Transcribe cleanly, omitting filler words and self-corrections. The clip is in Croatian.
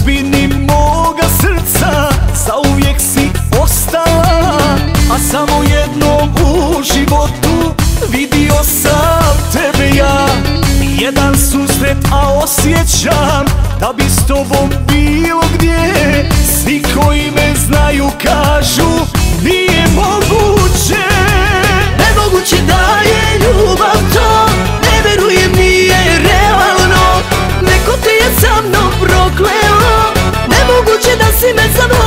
sudbini moga srca zauvijek si ostala, a samo jednom u životu vidio sam tebe ja. Jedan susret, a osjećam da bi s tobom bilo gdje. Svi koji me znaju kažu nije moguće. Nemoguće da je ljubav to, ne verujem, nije realno. Neko te je sa mnom prokleo, nemoguće da si me zavolio.